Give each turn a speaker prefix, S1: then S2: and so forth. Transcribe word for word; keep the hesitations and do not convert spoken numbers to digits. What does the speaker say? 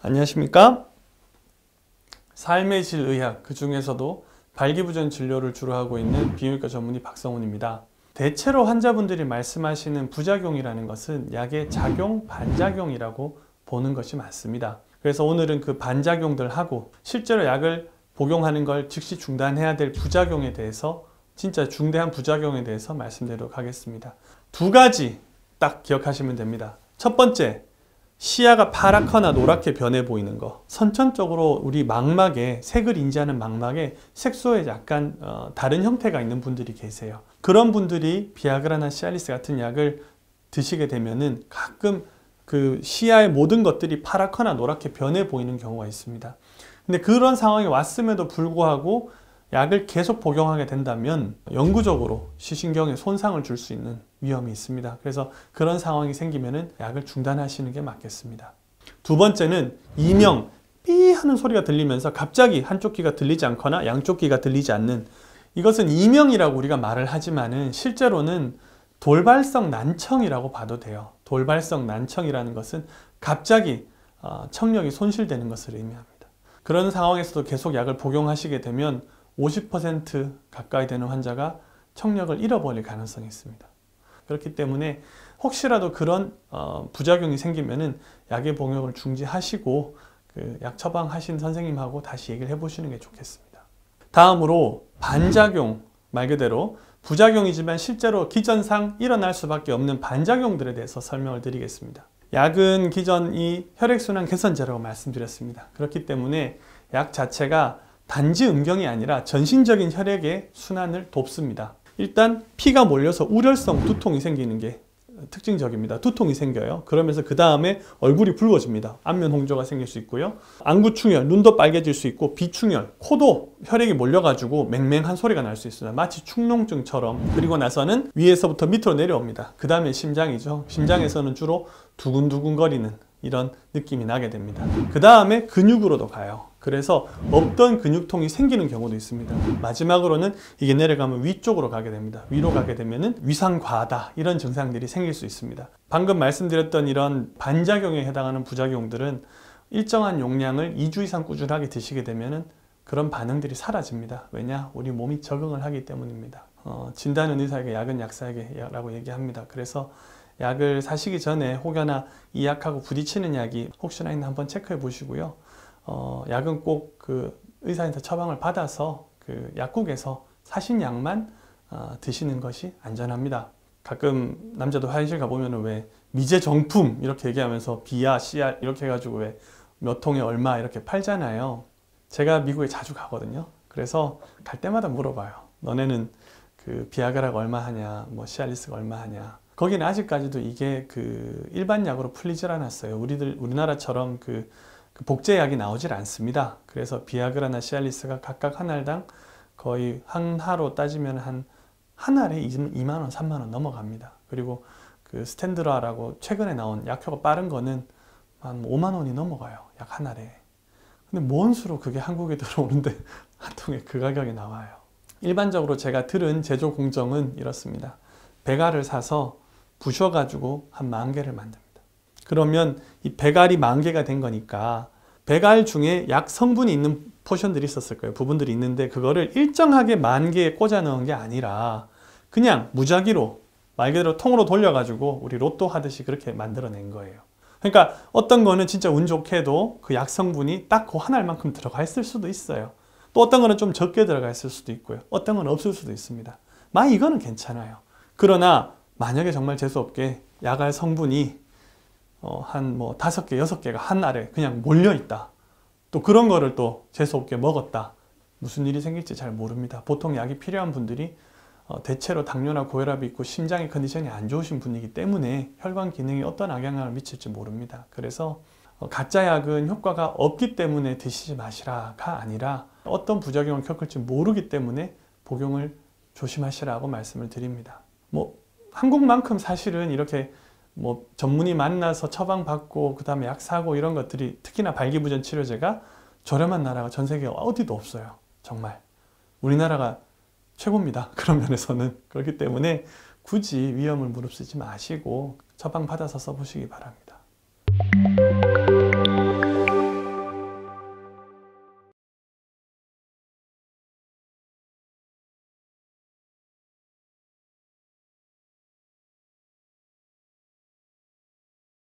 S1: 안녕하십니까? 삶의 질 의학, 그 중에서도 발기부전 진료를 주로 하고 있는 비뇨기과 전문의 박성훈입니다. 대체로 환자분들이 말씀하시는 부작용이라는 것은 약의 작용, 반작용이라고 보는 것이 많습니다. 그래서 오늘은 그 반작용들하고 실제로 약을 복용하는 걸 즉시 중단해야 될 부작용에 대해서, 진짜 중대한 부작용에 대해서 말씀드리도록 하겠습니다. 두 가지 딱 기억하시면 됩니다. 첫 번째, 시야가 파랗거나 노랗게 변해 보이는 거. 선천적으로 우리 망막에, 색을 인지하는 망막에 색소에 약간 어, 다른 형태가 있는 분들이 계세요. 그런 분들이 비아그라나 시알리스 같은 약을 드시게 되면은 가끔 그 시야의 모든 것들이 파랗거나 노랗게 변해 보이는 경우가 있습니다. 근데 그런 상황이 왔음에도 불구하고 약을 계속 복용하게 된다면 영구적으로 시신경에 손상을 줄 수 있는 위험이 있습니다. 그래서 그런 상황이 생기면은 약을 중단하시는 게 맞겠습니다. 두 번째는 이명, 삐 하는 소리가 들리면서 갑자기 한쪽 귀가 들리지 않거나 양쪽 귀가 들리지 않는, 이것은 이명이라고 우리가 말을 하지만은 실제로는 돌발성 난청이라고 봐도 돼요. 돌발성 난청이라는 것은 갑자기 청력이 손실되는 것을 의미합니다. 그런 상황에서도 계속 약을 복용하시게 되면 오십 퍼센트 가까이 되는 환자가 청력을 잃어버릴 가능성이 있습니다. 그렇기 때문에 혹시라도 그런 어, 부작용이 생기면은 약의 복용을 중지하시고 그 약 처방하신 선생님하고 다시 얘기를 해보시는 게 좋겠습니다. 다음으로 반작용, 말 그대로 부작용이지만 실제로 기전상 일어날 수밖에 없는 반작용들에 대해서 설명을 드리겠습니다. 약은 기전 이 혈액순환 개선제라고 말씀드렸습니다. 그렇기 때문에 약 자체가 단지 음경이 아니라 전신적인 혈액의 순환을 돕습니다. 일단 피가 몰려서 우렬성 두통이 생기는 게 특징적입니다. 두통이 생겨요. 그러면서 그 다음에 얼굴이 붉어집니다. 안면 홍조가 생길 수 있고요. 안구충혈, 눈도 빨개질 수 있고, 비충혈, 코도 혈액이 몰려가지고 맹맹한 소리가 날 수 있습니다. 마치 축농증처럼. 그리고 나서는 위에서부터 밑으로 내려옵니다. 그 다음에 심장이죠. 심장에서는 주로 두근두근거리는 이런 느낌이 나게 됩니다. 그 다음에 근육으로도 가요. 그래서 없던 근육통이 생기는 경우도 있습니다. 마지막으로는 이게 내려가면 위쪽으로 가게 됩니다. 위로 가게 되면은 위상과다, 이런 증상들이 생길 수 있습니다. 방금 말씀드렸던 이런 반작용에 해당하는 부작용들은 일정한 용량을 이 주 이상 꾸준하게 드시게 되면은 그런 반응들이 사라집니다. 왜냐? 우리 몸이 적응을 하기 때문입니다. 어, 진단은 의사에게, 약은 약사에게 라고 얘기합니다. 그래서 약을 사시기 전에 혹여나 이 약하고 부딪히는 약이 혹시나 있나 한번 체크해 보시고요. 어, 약은 꼭 그 의사한테 처방을 받아서 그 약국에서 사신 약만 어, 드시는 것이 안전합니다. 가끔 남자도 화장실 가보면 왜 미제 정품 이렇게 얘기하면서 B야, C야 이렇게 해가지고 왜 몇 통에 얼마 이렇게 팔잖아요. 제가 미국에 자주 가거든요. 그래서 갈 때마다 물어봐요. 너네는 그 비아그라가 얼마 하냐, 뭐 시알리스가 얼마 하냐. 거기는 아직까지도 이게 그 일반 약으로 풀리질 않았어요. 우리들, 우리나라처럼 그, 그 복제약이 나오질 않습니다. 그래서 비아그라나 시알리스가 각각 한 알당 거의 한 하로 따지면 한, 한 알에 이만 원, 삼만 원 넘어갑니다. 그리고 그 스탠드라라고 최근에 나온 약효가 빠른 거는 한 오만 원이 넘어가요. 약 한 알에. 근데 뭔 수로 그게 한국에 들어오는데 한 통에 그 가격이 나와요. 일반적으로 제가 들은 제조 공정은 이렇습니다. 백 알을 사서 부셔가지고 한 만 개를 만듭니다. 그러면 이 백 알이 만 개가 된 거니까 백 알 중에 약 성분이 있는 포션들이 있었을 거예요. 부분들이 있는데 그거를 일정하게 만 개에 꽂아 넣은 게 아니라 그냥 무작위로 말 그대로 통으로 돌려가지고 우리 로또 하듯이 그렇게 만들어낸 거예요. 그러니까 어떤 거는 진짜 운 좋게도 그 약 성분이 딱 그 한 알만큼 들어가 있을 수도 있어요. 또 어떤 거는 좀 적게 들어가 있을 수도 있고요. 어떤 건 없을 수도 있습니다. 막 이거는 괜찮아요. 그러나 만약에 정말 재수없게 약알 성분이 어 한 뭐 다섯 개, 여섯 개가 한 알에 그냥 몰려 있다. 또 그런 거를 또 재수없게 먹었다. 무슨 일이 생길지 잘 모릅니다. 보통 약이 필요한 분들이 어 대체로 당뇨나 고혈압이 있고 심장의 컨디션이 안 좋으신 분이기 때문에 혈관 기능에 어떤 악영향을 미칠지 모릅니다. 그래서 어 가짜 약은 효과가 없기 때문에 드시지 마시라가 아니라 어떤 부작용을 겪을지 모르기 때문에 복용을 조심하시라고 말씀을 드립니다. 뭐 한국만큼 사실은 이렇게 뭐 전문의 만나서 처방받고 그 다음에 약 사고 이런 것들이, 특히나 발기부전 치료제가 저렴한 나라가 전 세계 어디도 없어요. 정말 우리나라가 최고입니다. 그런 면에서는. 그렇기 때문에 굳이 위험을 무릅쓰지 마시고 처방받아서 써보시기 바랍니다.